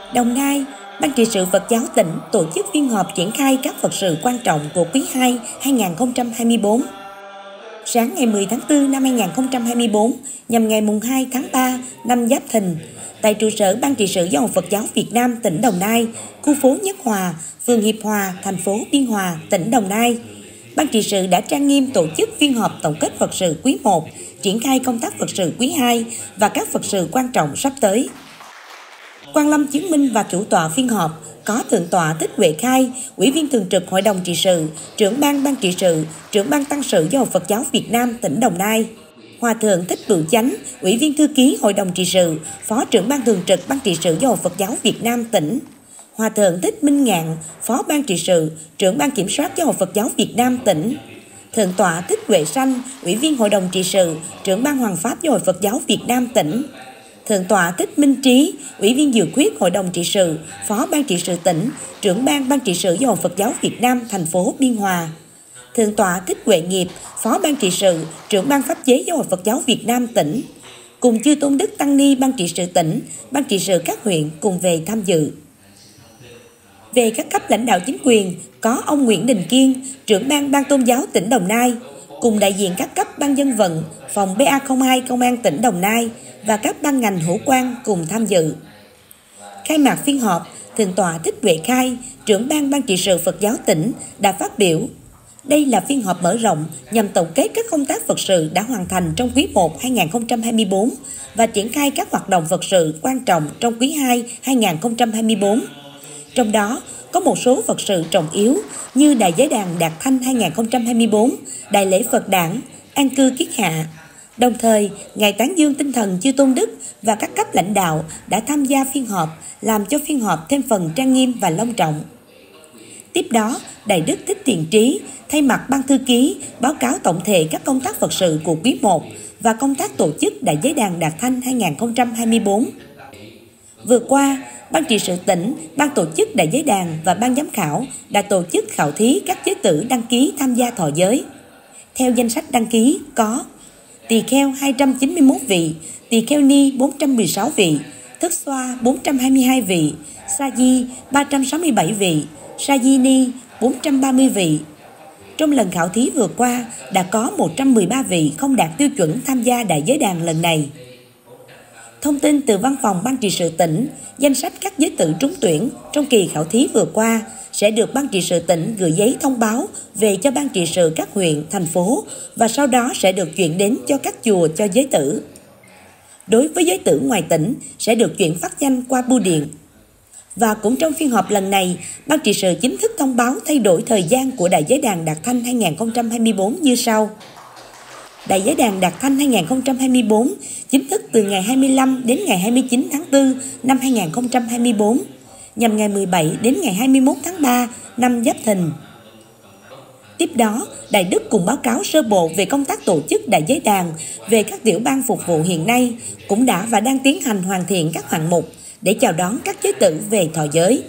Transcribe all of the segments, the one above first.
Đồng Nai, Ban trị sự Phật giáo tỉnh tổ chức phiên họp triển khai các Phật sự quan trọng của quý 2 2024. Sáng ngày 10 tháng 4 năm 2024, nhằm ngày 2 tháng 3 năm Giáp Thìn, tại trụ sở Ban trị sự Giáo hội Phật giáo Việt Nam tỉnh Đồng Nai, khu phố Nhất Hòa, phường Hiệp Hòa, thành phố Biên Hòa, tỉnh Đồng Nai, Ban trị sự đã trang nghiêm tổ chức phiên họp tổng kết Phật sự quý 1, triển khai công tác Phật sự quý 2 và các Phật sự quan trọng sắp tới. Quan Lâm chứng minh và chủ tọa phiên họp có Thượng tọa Thích Huệ Khai, Ủy viên thường trực Hội đồng trị sự, trưởng ban trị sự, trưởng ban tăng sự Giáo hội Phật giáo Việt Nam tỉnh Đồng Nai. Hòa thượng Thích Bửu Chánh, Ủy viên thư ký Hội đồng trị sự, Phó trưởng ban thường trực Ban trị sự Giáo hội Phật giáo Việt Nam tỉnh. Hòa thượng Thích Minh Ngạn, Phó ban trị sự, trưởng ban kiểm soát Giáo hội Phật giáo Việt Nam tỉnh. Thượng tọa Thích Huệ Sanh, Ủy viên Hội đồng trị sự, trưởng ban Hoàng pháp Giáo hội Phật giáo Việt Nam tỉnh. Thượng tọa Thích Minh Trí, Ủy viên dự khuyết Hội đồng trị sự, Phó ban trị sự tỉnh, trưởng ban trị sự Giáo hội Phật giáo Việt Nam thành phố Biên Hòa. Thượng tọa Thích Huệ Nghiệp, Phó ban trị sự, trưởng ban pháp chế Giáo hội Phật giáo Việt Nam tỉnh, cùng chư tôn đức tăng ni ban trị sự tỉnh, ban trị sự các huyện cùng về tham dự. Về các cấp lãnh đạo chính quyền, có ông Nguyễn Đình Kiên, trưởng ban tôn giáo tỉnh Đồng Nai, cùng đại diện các cấp ban dân vận, phòng BA02 Công an tỉnh Đồng Nai và các ban ngành hữu quan cùng tham dự. Khai mạc phiên họp, Thượng tọa Thích Huệ Khai, trưởng ban trị sự Phật giáo tỉnh đã phát biểu. Đây là phiên họp mở rộng nhằm tổng kết các công tác Phật sự đã hoàn thành trong quý 1 2024 và triển khai các hoạt động Phật sự quan trọng trong quý 2 2024. Trong đó, có một số Phật sự trọng yếu như Đại Giới Đàn Đạt Thanh 2024, Đại lễ Phật Đản, An cư Kiết Hạ. Đồng thời, Ngài tán dương tinh thần chư tôn đức và các cấp lãnh đạo đã tham gia phiên họp, làm cho phiên họp thêm phần trang nghiêm và long trọng. Tiếp đó, Đại đức Thích Thiện Trí thay mặt ban thư ký báo cáo tổng thể các công tác Phật sự của quý 1 và công tác tổ chức Đại Giới Đàn Đạt Thanh 2024. Vừa qua, Ban trị sự tỉnh, ban tổ chức Đại Giới Đàn và ban giám khảo đã tổ chức khảo thí các giới tử đăng ký tham gia thọ giới. Theo danh sách đăng ký có tỳ kheo 291 vị, tỳ kheo ni 416 vị, thức xoa 422 vị, sa di 367 vị, sa di ni 430 vị. Trong lần khảo thí vừa qua, đã có 113 vị không đạt tiêu chuẩn tham gia Đại Giới Đàn lần này. Thông tin từ Văn phòng Ban trị sự tỉnh, danh sách các giới tử trúng tuyển trong kỳ khảo thí vừa qua sẽ được Ban trị sự tỉnh gửi giấy thông báo về cho Ban trị sự các huyện, thành phố và sau đó sẽ được chuyển đến cho các chùa cho giới tử. Đối với giới tử ngoài tỉnh sẽ được chuyển phát danh qua bưu điện. Và cũng trong phiên họp lần này, Ban trị sự chính thức thông báo thay đổi thời gian của Đại Giới Đàn Đạt Thanh 2024 như sau. Đại Giới Đàn Đạt Thanh 2024 chính thức từ ngày 25 đến ngày 29 tháng 4 năm 2024, nhằm ngày 17 đến ngày 21 tháng 3 năm Giáp Thìn. Tiếp đó, Đại Đức cùng báo cáo sơ bộ về công tác tổ chức Đại Giới Đàn về các tiểu ban phục vụ hiện nay, cũng đã và đang tiến hành hoàn thiện các hạng mục để chào đón các giới tử về thọ giới.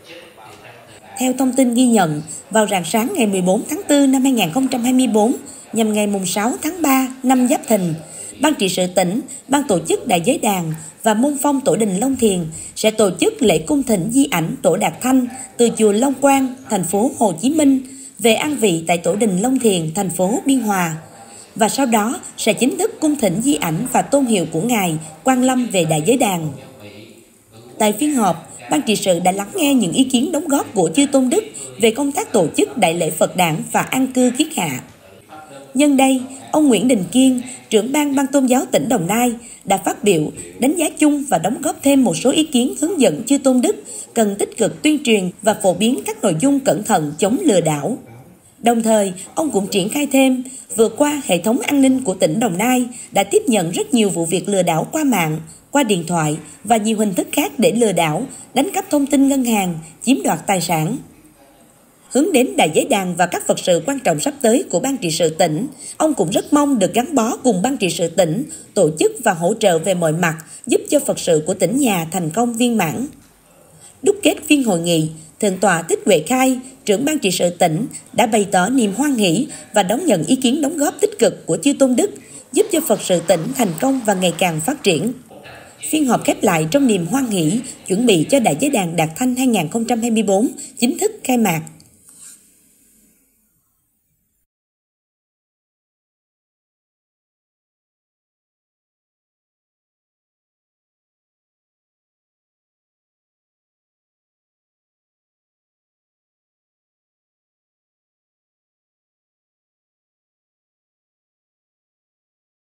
Theo thông tin ghi nhận, vào rạng sáng ngày 14 tháng 4 năm 2024, nhằm ngày 6 tháng 3 năm Giáp Thìn, Ban trị sự tỉnh, ban tổ chức Đại Giới Đàn và môn phong Tổ đình Long Thiền sẽ tổ chức lễ cung thỉnh di ảnh Tổ Đạt Thanh từ chùa Long Quang, thành phố Hồ Chí Minh về an vị tại Tổ đình Long Thiền, thành phố Biên Hòa. Và sau đó sẽ chính thức cung thỉnh di ảnh và tôn hiệu của Ngài Quan Lâm về Đại Giới Đàn. Tại phiên họp, Ban trị sự đã lắng nghe những ý kiến đóng góp của chư tôn đức về công tác tổ chức Đại lễ Phật Đản và an cư Kiết Hạ. Nhân đây, ông Nguyễn Đình Kiên, trưởng ban tôn giáo tỉnh Đồng Nai, đã phát biểu, đánh giá chung và đóng góp thêm một số ý kiến hướng dẫn chư tôn đức cần tích cực tuyên truyền và phổ biến các nội dung cẩn thận chống lừa đảo. Đồng thời, ông cũng triển khai thêm, vừa qua hệ thống an ninh của tỉnh Đồng Nai đã tiếp nhận rất nhiều vụ việc lừa đảo qua mạng, qua điện thoại và nhiều hình thức khác để lừa đảo, đánh cắp thông tin ngân hàng, chiếm đoạt tài sản. Hướng đến Đại Giới Đàn và các Phật sự quan trọng sắp tới của Ban trị sự tỉnh, ông cũng rất mong được gắn bó cùng Ban trị sự tỉnh, tổ chức và hỗ trợ về mọi mặt, giúp cho Phật sự của tỉnh nhà thành công viên mãn. Đúc kết phiên hội nghị, Thượng tọa Thích Huệ Khai, trưởng Ban trị sự tỉnh, đã bày tỏ niềm hoan hỷ và đón nhận ý kiến đóng góp tích cực của chư tôn đức, giúp cho Phật sự tỉnh thành công và ngày càng phát triển. Phiên họp khép lại trong niềm hoan hỷ, chuẩn bị cho Đại Giới đàn Đạt Thanh 2024 chính thức khai mạc.